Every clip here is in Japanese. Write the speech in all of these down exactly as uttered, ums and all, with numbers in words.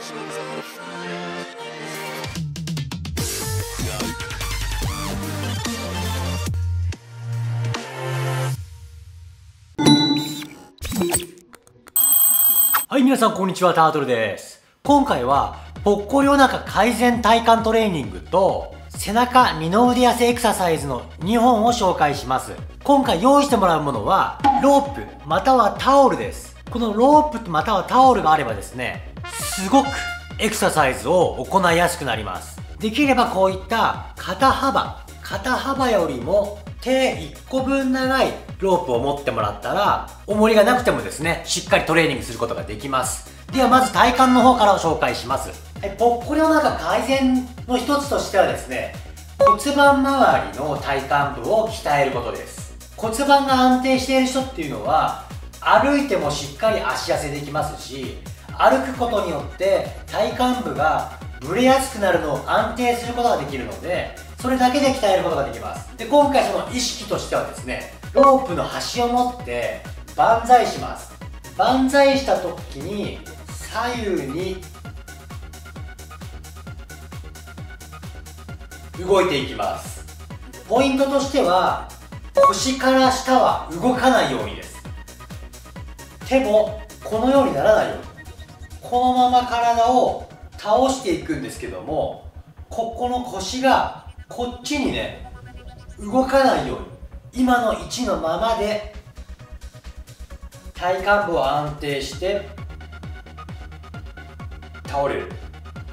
はい、皆さんこんにちは、タートルです。今回はぽっこりお腹改善体幹トレーニングと背中二の腕痩せエクササイズのにほんを紹介します。今回用意してもらうものはロープまたはタオルです。このロープまたはタオルがあればですね、すごくエクササイズを行いやすくなります。できればこういった肩幅肩幅よりも手いっこぶん長いロープを持ってもらったら、重りがなくてもですね、しっかりトレーニングすることができます。ではまず体幹の方から紹介します。ぽっこりお腹改善の一つとしてはですね、骨盤周りの体幹部を鍛えることです。骨盤が安定している人っていうのは、歩いてもしっかり足痩せできますし、歩くことによって体幹部がブレやすくなるのを安定することができるので、それだけで鍛えることができます。で、今回その意識としてはですね、ロープの端を持って万歳します。万歳した時に左右に動いていきます。ポイントとしては、腰から下は動かないようにです。手もこのようにならないように、このまま体を倒していくんですけども、ここの腰がこっちにね動かないように、今の位置のままで体幹部を安定して倒れる。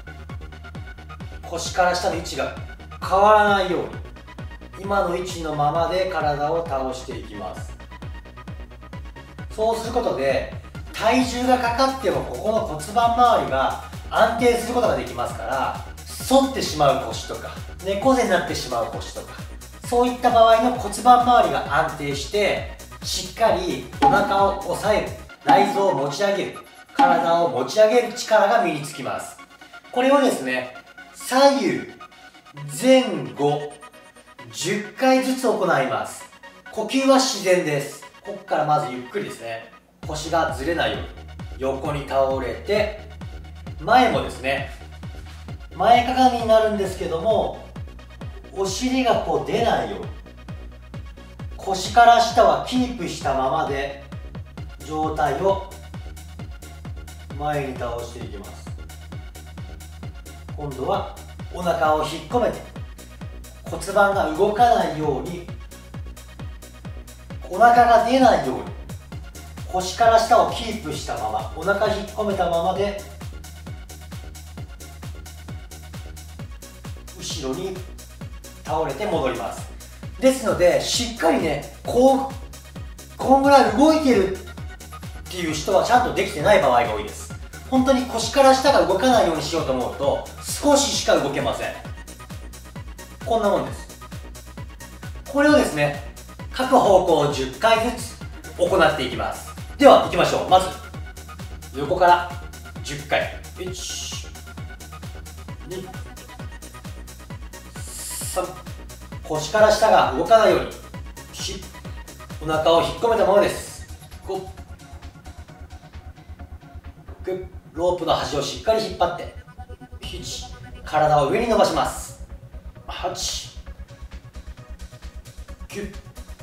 腰から下の位置が変わらないように、今の位置のままで体を倒していきます。そうすることで体重がかかってもここの骨盤周りが安定することができますから、反ってしまう腰とか猫背になってしまう腰とか、そういった場合の骨盤周りが安定してしっかりお腹を押さえる、内臓を持ち上げる、体を持ち上げる力が身につきます。これをですね、左右前後じゅっかいずつ行います。呼吸は自然です。ここからまずゆっくりですね、腰がずれないように横に倒れて、前もですね、前かがみになるんですけども、お尻がこう出ないように、腰から下はキープしたままで上体を前に倒していきます。今度はお腹を引っ込めて骨盤が動かないように、お腹が出ないように腰から下をキープしたまま、お腹引っ込めたままで後ろに倒れて戻ります。ですのでしっかりね、こうこんぐらい動いてるっていう人はちゃんとできてない場合が多いです。本当に腰から下が動かないようにしようと思うと少ししか動けません。こんなもんです。これをですね、各方向じゅっかいずつ行っていきます。では行きましょう。まず横からじゅっかい、いち、に、さん、腰から下が動かないように、よん、お腹を引っ込めたままです。ご、ろく、ロープの端をしっかり引っ張って、なな、体を上に伸ばします。はち、きゅう、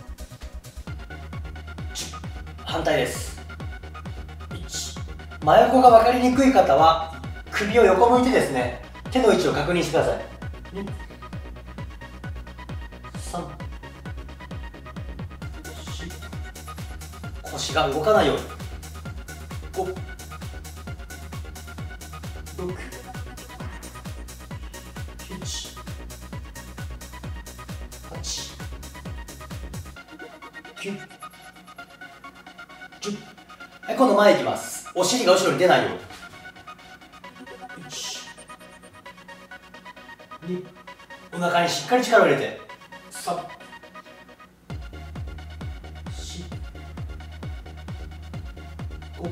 じゅう、反対です。いち、真横が分かりにくい方は首を横向いてですね、手の位置を確認してください。に、さん、よん、腰が動かないように、ご、ろく、なな、はち、きゅう、じゅう。はい、今度前行きます。お尻が後ろに出ないように、いち、に、お腹にしっかり力を入れて、さん、よん、ご、ろ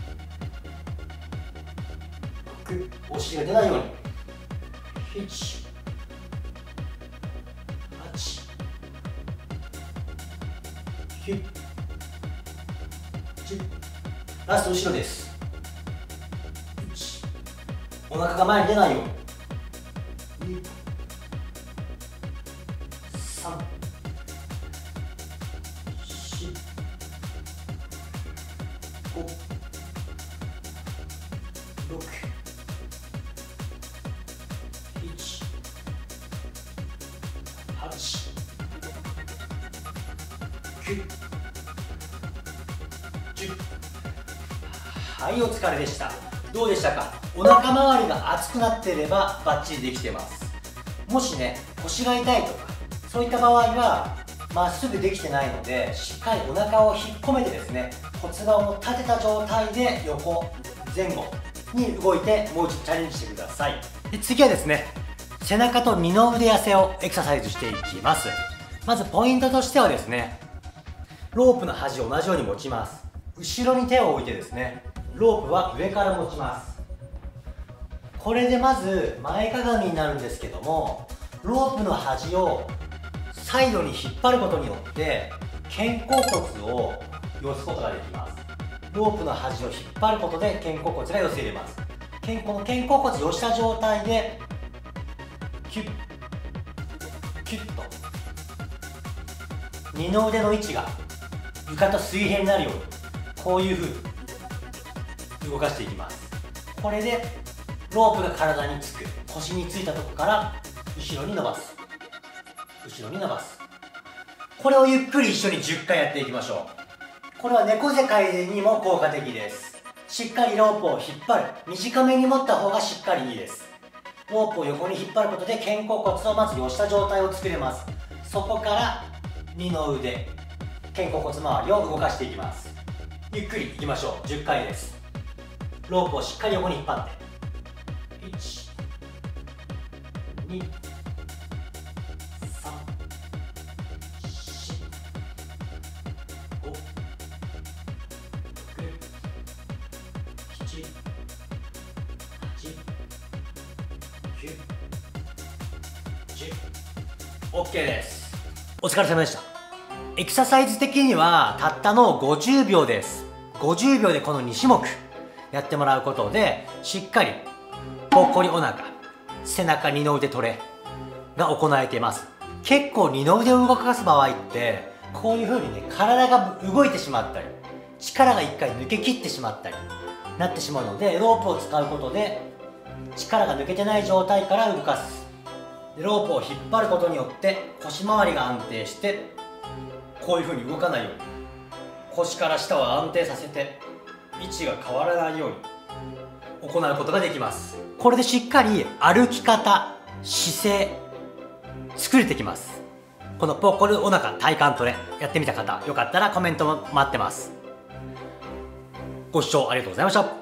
く、お尻が出ないように、なな、はち、きゅう、じゅう。ラスト後ろです。いち、 お腹が前に出ないように。にさんしごろくいちはちきゅうじゅう。はい、お疲れでした。どうでしたか？お腹周りが熱くなっていればバッチリできてます。もしね、腰が痛いとかそういった場合はまっすぐできてないので、しっかりお腹を引っ込めてですね、骨盤を立てた状態で横前後に動いてもう一度チャレンジしてください。で次はですね、背中と二の腕痩せをエクササイズしていきます。まずポイントとしてはですね、ロープの端を同じように持ちます。後ろに手を置いてですね、ロープは上から持ちます。これでまず前かがみになるんですけども、ロープの端をサイドに引っ張ることによって肩甲骨を寄すことができます。ロープの端を引っ張ることで肩甲骨が寄せれます。この肩甲骨を寄した状態でキュッキュッと二の腕の位置が床と水平になるように、こういうふうに動かしていきます。これでロープが体につく、腰についたところから後ろに伸ばす、後ろに伸ばす。これをゆっくり一緒にじゅっかいやっていきましょう。これは猫背改善にも効果的です。しっかりロープを引っ張る、短めに持った方がしっかりいいです。ロープを横に引っ張ることで肩甲骨をまず寄した状態を作れます。そこから二の腕、肩甲骨周りを動かしていきます。ゆっくりいきましょう。じゅっかいです。ロープをしっかり横に引っ張って、いち、に、さん、し、ご、ろく、しち、はち、きゅう、じゅう。 オーケー です。お疲れ様でした。エクササイズ的にはたったのごじゅうびょうです。ごじゅうびょうでこのにしゅもくやってもらうことで、しっかりぽっこりお腹、背中二の腕トレが行えています。結構二の腕を動かす場合ってこういう風にね、体が動いてしまったり、力が一回抜けきってしまったりなってしまうので、ロープを使うことで力が抜けてない状態から動かす。でロープを引っ張ることによって腰回りが安定して、こういう風に動かないように腰から下を安定させて位置が変わらないように行うことができます。これでしっかり歩き方、姿勢作れてきます。このぽっこりお腹体幹トレやってみた方、よかったらコメントも待ってます。ご視聴ありがとうございました。